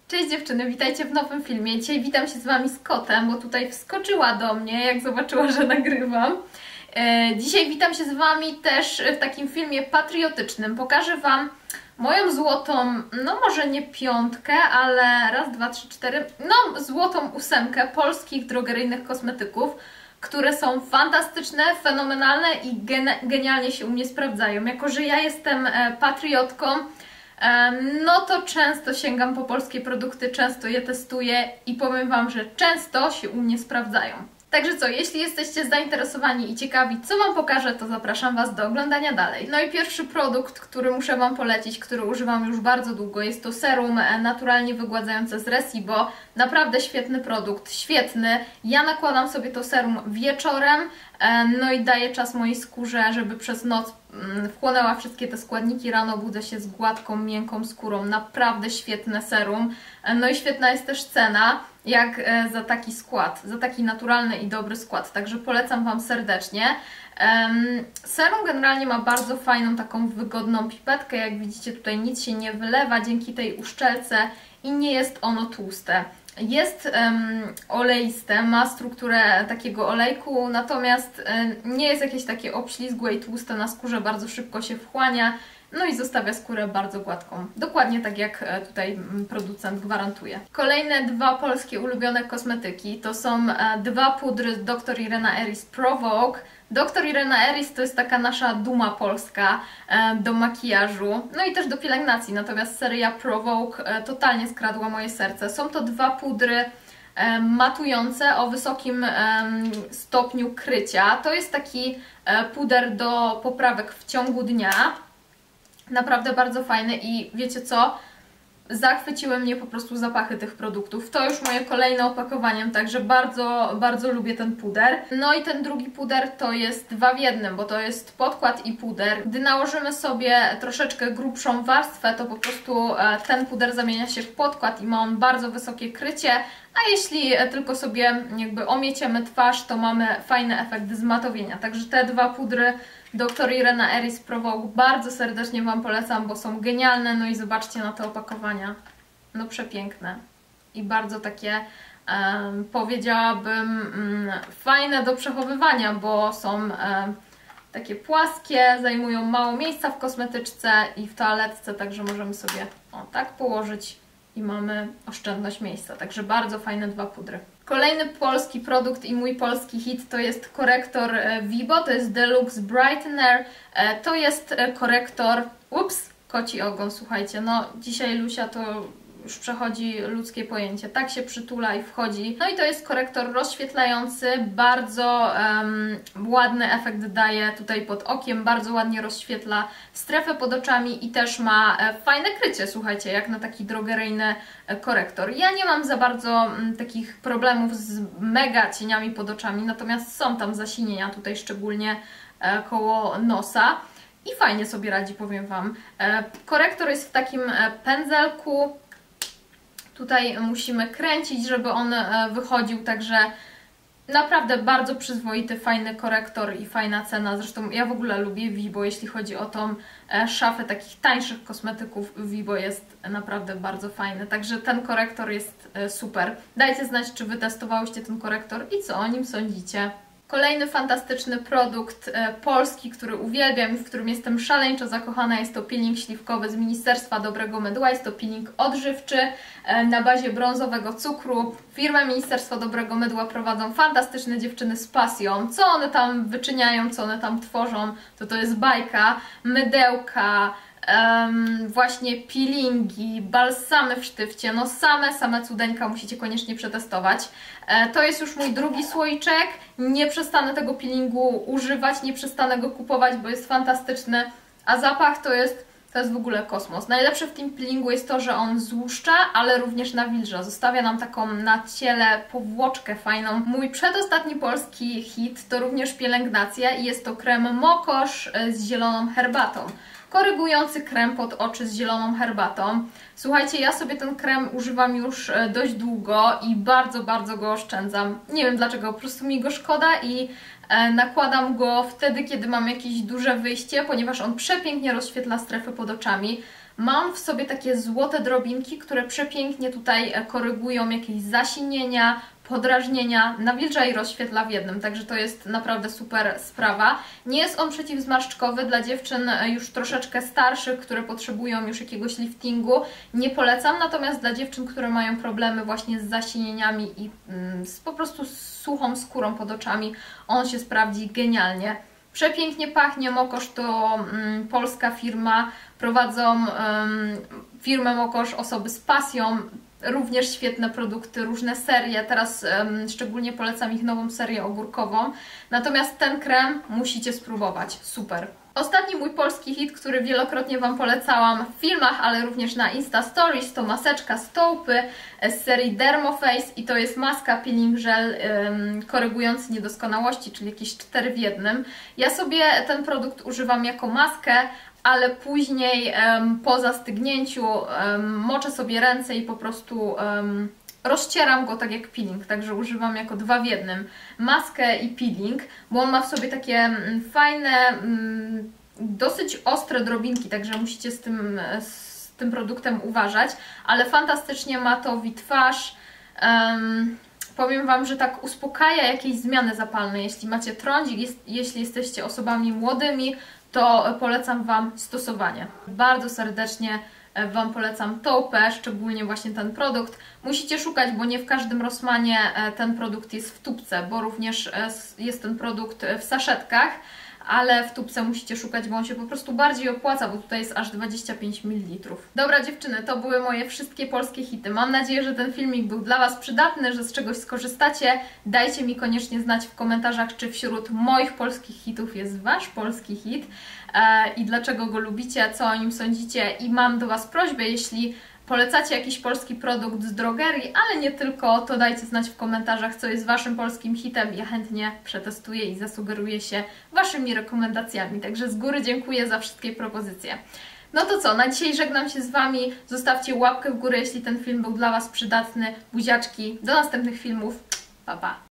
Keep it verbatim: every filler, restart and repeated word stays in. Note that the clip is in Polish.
Cześć dziewczyny, witajcie w nowym filmie. Dzisiaj witam się z Wami z kotem, bo tutaj wskoczyła do mnie, jak zobaczyła, że nagrywam. Dzisiaj witam się z Wami też w takim filmie patriotycznym. Pokażę Wam moją złotą, no może nie piątkę, ale raz, dwa, trzy, cztery, no złotą ósemkę polskich drogeryjnych kosmetyków, które są fantastyczne, fenomenalne i genialnie się u mnie sprawdzają. Jako że ja jestem patriotką, no to często sięgam po polskie produkty, często je testuję i powiem Wam, że często się u mnie sprawdzają. Także co, jeśli jesteście zainteresowani i ciekawi, co Wam pokażę, to zapraszam Was do oglądania dalej. No i pierwszy produkt, który muszę Wam polecić, który używam już bardzo długo, jest to serum naturalnie wygładzające z Resibo. Naprawdę świetny produkt, świetny. Ja nakładam sobie to serum wieczorem, no i daję czas mojej skórze, żeby przez noc wchłonęła wszystkie te składniki. Rano budzę się z gładką, miękką skórą. Naprawdę świetne serum. No i świetna jest też cena, jak za taki skład, za taki naturalny i dobry skład. Także polecam Wam serdecznie. Serum generalnie ma bardzo fajną, taką wygodną pipetkę. Jak widzicie, tutaj nic się nie wylewa dzięki tej uszczelce i nie jest ono tłuste. Jest um, oleiste, ma strukturę takiego olejku, natomiast um, nie jest jakieś takie obślizgłe i tłuste na skórze, bardzo szybko się wchłania, no i zostawia skórę bardzo gładką. Dokładnie tak jak tutaj producent gwarantuje. Kolejne dwa polskie ulubione kosmetyki to są dwa pudry doktor Irena Eris Provoke. doktor Irena Eris to jest taka nasza duma polska do makijażu, no i też do pielęgnacji, natomiast seria Provoke totalnie skradła moje serce. Są to dwa pudry matujące o wysokim stopniu krycia. To jest taki puder do poprawek w ciągu dnia. Naprawdę bardzo fajny i wiecie co? Zachwyciły mnie po prostu zapachy tych produktów. To już moje kolejne opakowanie, także bardzo, bardzo lubię ten puder. No i ten drugi puder to jest dwa w jednym, bo to jest podkład i puder. Gdy nałożymy sobie troszeczkę grubszą warstwę, to po prostu ten puder zamienia się w podkład i ma on bardzo wysokie krycie, a jeśli tylko sobie jakby omieciemy twarz, to mamy fajny efekt zmatowienia. Także te dwa pudry doktor Irena Eris Provoke bardzo serdecznie Wam polecam, bo są genialne. No i zobaczcie na te opakowania. No przepiękne. I bardzo takie, um, powiedziałabym, um, fajne do przechowywania, bo są um, takie płaskie, zajmują mało miejsca w kosmetyczce i w toaletce, także możemy sobie o, tak położyć i mamy oszczędność miejsca. Także bardzo fajne dwa pudry. Kolejny polski produkt i mój polski hit to jest korektor Vibo, to jest Deluxe Brightener. To jest korektor, ups, koci ogon, słuchajcie, no dzisiaj Lusia to już przechodzi ludzkie pojęcie, tak się przytula i wchodzi. No i to jest korektor rozświetlający, bardzo um, ładny efekt daje tutaj pod okiem, bardzo ładnie rozświetla strefę pod oczami i też ma e, fajne krycie, słuchajcie, jak na taki drogeryjny e, korektor. Ja nie mam za bardzo m, takich problemów z mega cieniami pod oczami, natomiast są tam zasinienia tutaj szczególnie e, koło nosa. I fajnie sobie radzi, powiem Wam. E, korektor jest w takim e, pędzelku. Tutaj musimy kręcić, żeby on wychodził, także naprawdę bardzo przyzwoity, fajny korektor i fajna cena. Zresztą ja w ogóle lubię Vibo, jeśli chodzi o tą szafę takich tańszych kosmetyków. Vibo jest naprawdę bardzo fajny, także ten korektor jest super. Dajcie znać, czy Wy testowałyście ten korektor i co o nim sądzicie. Kolejny fantastyczny produkt e, polski, który uwielbiam i w którym jestem szaleńczo zakochana, jest to peeling śliwkowy z Ministerstwa Dobrego Mydła. Jest to peeling odżywczy e, na bazie brązowego cukru. Firmę Ministerstwa Dobrego Mydła prowadzą fantastyczne dziewczyny z pasją. Co one tam wyczyniają, co one tam tworzą, to to jest bajka. Mydełka, Um, właśnie peelingi, balsamy w sztywcie, no same, same cudeńka, musicie koniecznie przetestować. E, to jest już mój drugi słoiczek, nie przestanę tego peelingu używać, nie przestanę go kupować, bo jest fantastyczny, a zapach to jest, to jest w ogóle kosmos. Najlepsze w tym peelingu jest to, że on złuszcza, ale również nawilża, zostawia nam taką na ciele powłoczkę fajną. Mój przedostatni polski hit to również pielęgnacja i jest to krem Mokosz z zieloną herbatą. Korygujący krem pod oczy z zieloną herbatą. Słuchajcie, ja sobie ten krem używam już dość długo i bardzo, bardzo go oszczędzam. Nie wiem dlaczego, po prostu mi go szkoda i nakładam go wtedy, kiedy mam jakieś duże wyjście, ponieważ on przepięknie rozświetla strefy pod oczami. Mam w sobie takie złote drobinki, które przepięknie tutaj korygują jakieś zasinienia, podrażnienia, nawilża i rozświetla w jednym, także to jest naprawdę super sprawa. Nie jest on przeciwzmarszczkowy dla dziewczyn już troszeczkę starszych, które potrzebują już jakiegoś liftingu, nie polecam, natomiast dla dziewczyn, które mają problemy właśnie z zasinieniami i mm, z po prostu z suchą skórą pod oczami, on się sprawdzi genialnie. Przepięknie pachnie. Mokosz to mm, polska firma, prowadzą um, firmę Mokosz osoby z pasją, również świetne produkty, różne serie, teraz um, szczególnie polecam ich nową serię ogórkową, natomiast ten krem musicie spróbować, super. Ostatni mój polski hit, który wielokrotnie Wam polecałam w filmach, ale również na Insta Stories, to maseczka z Taupy z serii Dermoface i to jest maska peeling gel um, korygujący niedoskonałości, czyli jakieś cztery w jednym. Ja sobie ten produkt używam jako maskę, ale później um, po zastygnięciu um, moczę sobie ręce i po prostu um, rozcieram go tak jak peeling, także używam jako dwa w jednym maskę i peeling, bo on ma w sobie takie um, fajne, um, dosyć ostre drobinki, także musicie z tym, z tym produktem uważać, ale fantastycznie matowi twarz. Um, Powiem Wam, że tak uspokaja jakieś zmiany zapalne, jeśli macie trądzik, jest, jeśli jesteście osobami młodymi, to polecam Wam stosowanie. Bardzo serdecznie Wam polecam Taupę, szczególnie właśnie ten produkt. Musicie szukać, bo nie w każdym Rossmanie ten produkt jest w tubce, bo również jest ten produkt w saszetkach, ale w tubce musicie szukać, bo on się po prostu bardziej opłaca, bo tutaj jest aż dwadzieścia pięć mililitrów. Dobra dziewczyny, to były moje wszystkie polskie hity. Mam nadzieję, że ten filmik był dla Was przydatny, że z czegoś skorzystacie. Dajcie mi koniecznie znać w komentarzach, czy wśród moich polskich hitów jest Wasz polski hit e, i dlaczego go lubicie, co o nim sądzicie. I mam do Was prośbę, jeśli polecacie jakiś polski produkt z drogerii, ale nie tylko, to dajcie znać w komentarzach, co jest Waszym polskim hitem. Ja chętnie przetestuję i zasugeruję się Waszymi rekomendacjami. Także z góry dziękuję za wszystkie propozycje. No to co, na dzisiaj żegnam się z Wami. Zostawcie łapkę w górę, jeśli ten film był dla Was przydatny. Buziaczki, do następnych filmów. Pa, pa!